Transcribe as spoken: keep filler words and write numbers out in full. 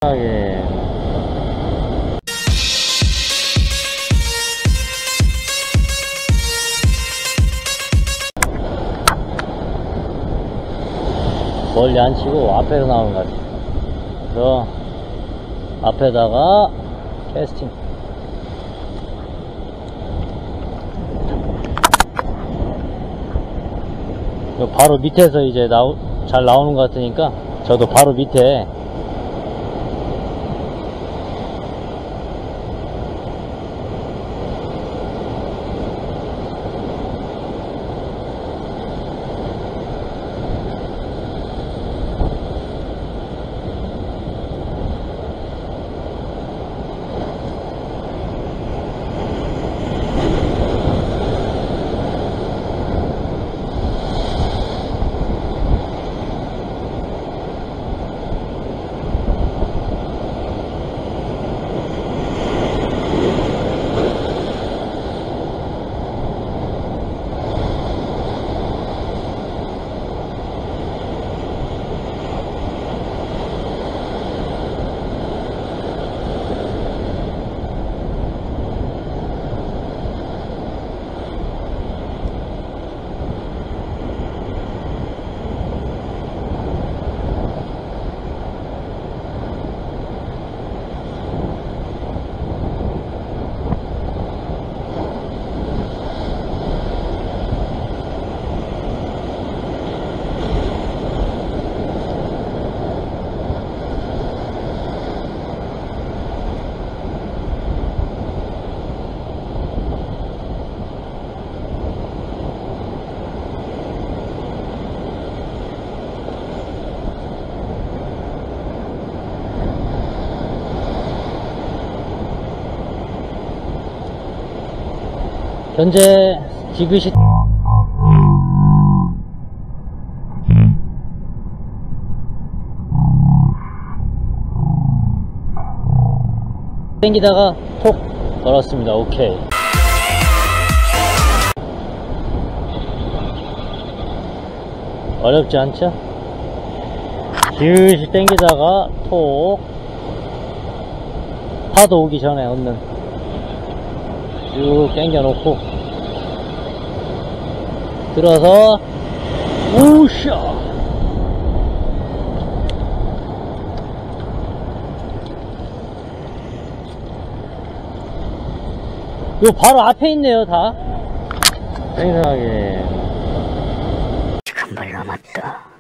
예. 멀리 안 치고 앞에서 나오는 것 같아요. 그래서 앞에다가 캐스팅. 바로 밑에서 이제 나오, 잘 나오는 것 같으니까 저도 바로 밑에 현재 지그시 땡기다가 톡 걸었습니다. 오케이. 어렵지 않죠? 지그시 땡기다가 톡 파도 오기 전에 얻는 쭉 당겨 놓고 들어서 우샤. 요 바로 앞에 있네요. 다 생생하게. 한 발 남았다.